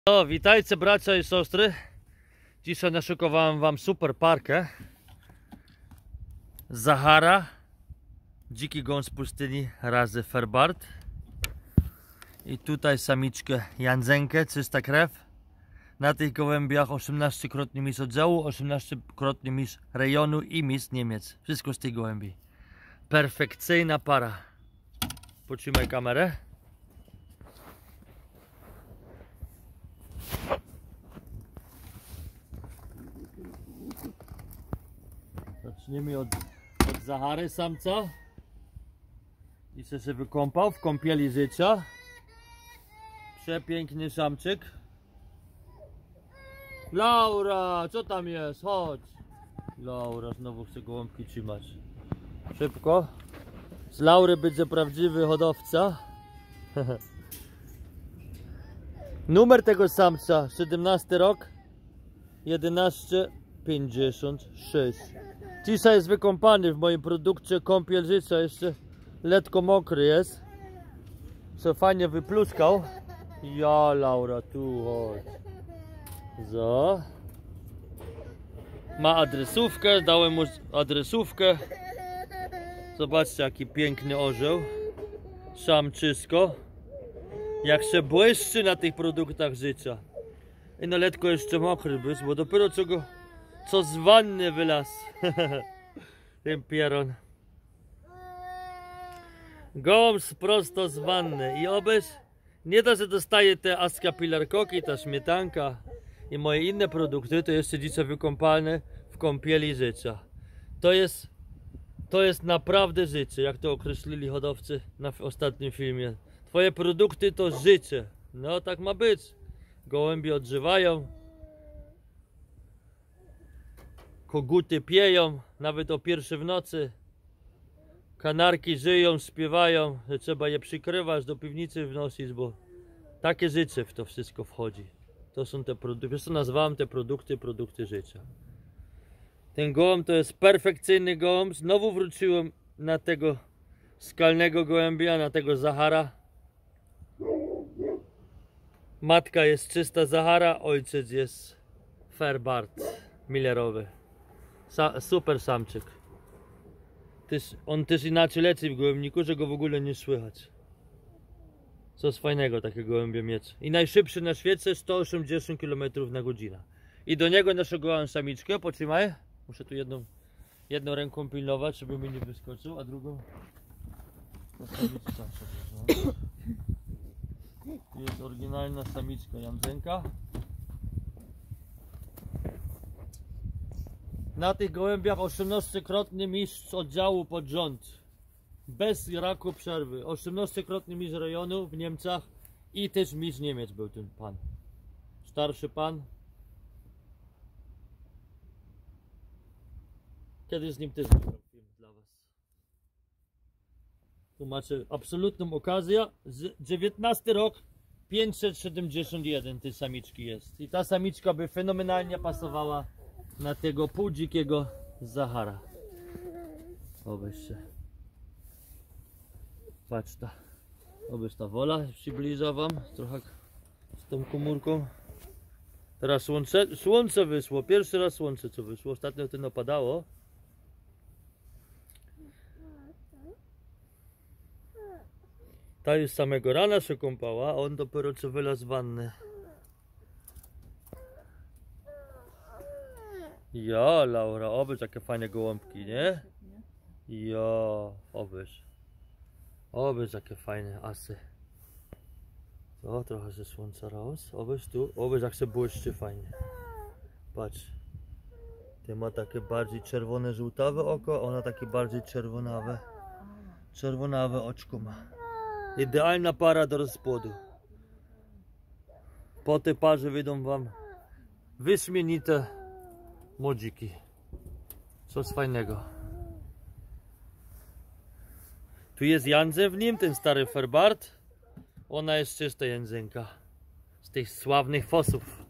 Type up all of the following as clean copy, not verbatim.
No, witajcie bracia i siostry. Dzisiaj naszykowałem wam super parkę. Zahara, dziki gołąb z pustyni razy Ferbart. I tutaj samiczkę Jandzenkę, czysta krew. Na tych gołębiach 18-krotny mistrz oddziału, 18-krotny mistrz rejonu i mistrz Niemiec. Wszystko z tych gołębi. Perfekcyjna para. Potrzymaj kamerę. Zaczniemy od Zahary samca. I się wykąpał w kąpieli życia. Przepiękny samczyk. Laura, co tam jest? Chodź. Laura znowu chce gołąbki trzymać. Szybko. Z Laury będzie prawdziwy hodowca. Numer tego samca 17 rok 1156. Dzisiaj jest wykąpany w moim produkcie kąpiel życia. Jeszcze letko mokry jest. Co fajnie wypluskał. Ja, Laura, tu chodź. Zo. Ma adresówkę, dałem mu adresówkę. Zobaczcie, jaki piękny orzeł. Samczysko. Jak się błyszczy na tych produktach życia. I no letko jeszcze mokry być, bo dopiero co z wanny wylazł. Ten pieron. Gołąb prosto z wanny. I obyś nie to, że dostaje te ascapilarkoki, ta śmietanka i moje inne produkty, to jeszcze dzisiaj wykąpane w kąpieli życia. To jest naprawdę życie, jak to określili hodowcy na ostatnim filmie. Twoje produkty to życie. No tak ma być. Gołębie odżywają. Koguty pieją, nawet o 1 w nocy. Kanarki żyją, śpiewają, że trzeba je przykrywać, do piwnicy wnosić, bo takie życie w to wszystko wchodzi. To są te produkty, wiesz co nazwałem te produkty życia. Ten gołąb to jest perfekcyjny gołąb. Znowu wróciłem na tego skalnego gołębia, na tego Zahara. Matka jest czysta Zahara, ojciec jest Ferbart Millerowy. Super samczyk. On też inaczej leci w gołębniku, że go w ogóle nie słychać. Coś fajnego takiego gołębie mieć. I najszybszy na świecie 180 km na godzinę. I do niego naszego samiczkę, potrzymaj. Muszę tu jedną ręką pilnować, żeby mi nie wyskoczył, a drugą postawić tam sobie. Tu jest oryginalna samiczka Jandzenka. Na tych gołębiach 18-krotny mistrz oddziału pod rząd. Bez raku przerwy. 18-krotny mistrz rejonu w Niemczech i też mistrz Niemiec był ten pan. Starszy pan. Kiedyś z nim też nagrał film dla was. Tu macie absolutną okazję. 19 rok 571 tej samiczki jest. I ta samiczka by fenomenalnie pasowała na tego półdzikiego Zahara. Obyś się. Patrz ta. Obyś ta wola przybliża wam trochę z tą komórką. Teraz słońce wyszło. Pierwszy raz słońce co wyszło. Ostatnio to napadało. Ta już samego rana się kąpała, a on dopiero co wylazł z wanny. Ja, Laura, obyś jakie fajne gołąbki, nie? Ja, obyś. Obyś jakie fajne asy. O, trochę ze słońca roz. Obyś tu, obyś jak się błyszczy fajnie. Patrz. Ty ma takie bardziej czerwone, żółtawe oko, ona takie bardziej czerwonawe. Czerwonawe oczko ma. Idealna para do rozpłodu. Po tej parze wyjdą wam wyśmienite młodziki. Coś fajnego. Tu jest Jandzen w nim, ten stary Ferbart. Ona jest czysta Jandzenka. Z tych sławnych fosów.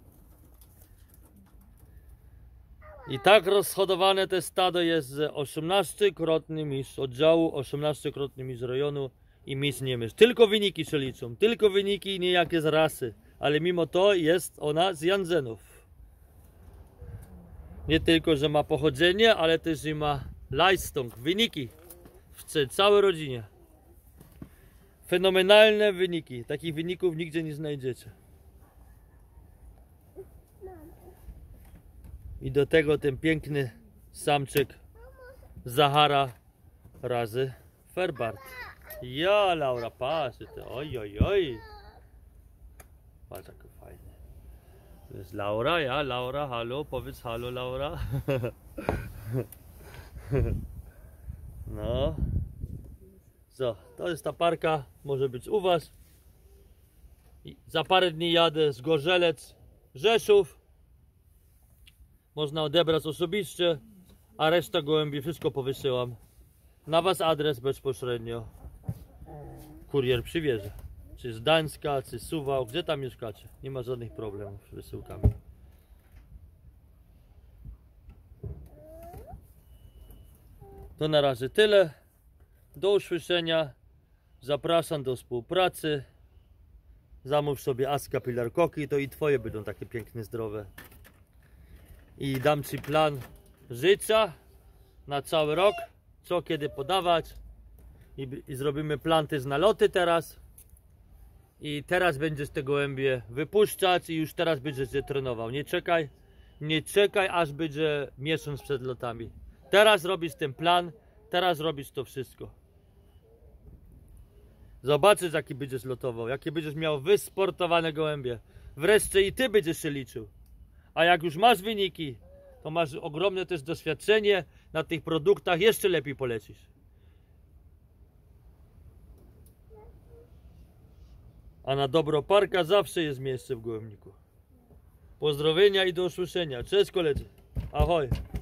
I tak rozhodowane te stado jest, że 18-krotny mistrz oddziału, 18-krotny mistrz rejonu i mistrz Niemiec. Tylko wyniki się liczą. Tylko wyniki, niejakie z rasy. ale mimo to jest ona z Jansenów. Nie tylko, że ma pochodzenie, ale też i ma Leistung, wyniki w całej rodzinie. Fenomenalne wyniki. Takich wyników nigdzie nie znajdziecie. I do tego ten piękny samczyk Zahara razy Fairbart. Ja, Laura, patrz, oj, oj, oj. Patrz, jak fajnie. To jest Laura, ja, Laura, halo, powiedz halo, Laura. No. Co, to jest ta parka, może być u was. I za parę dni jadę z Gorzelec, Rzeszów. Można odebrać osobiście, a reszta gołębi wszystko powysyłam. Na was adres bezpośrednio. Kurier przywiezie. Czy z Gdańska, czy z Suwałk, gdzie tam mieszkacie. Nie ma żadnych problemów z wysyłkami. To na razie tyle. Do usłyszenia. Zapraszam do współpracy. Zamów sobie Aska Pilarkoki, to i twoje będą takie piękne, zdrowe. I dam ci plan życia na cały rok, co kiedy podawać. I zrobimy planty z naloty teraz. I teraz będziesz te gołębie wypuszczać i już teraz będziesz je trenował. Nie czekaj aż będzie miesiąc przed lotami. Teraz robisz ten plan, teraz robisz to wszystko. Zobaczysz, jaki będziesz lotował, jakie będziesz miał wysportowane gołębie. Wreszcie i ty będziesz się liczył. A jak już masz wyniki, to masz ogromne też doświadczenie na tych produktach, jeszcze lepiej polecisz. A na dobro parka zawsze jest miejsce w gołębniku. Pozdrowienia i do usłyszenia. Cześć koledzy. Ahoj.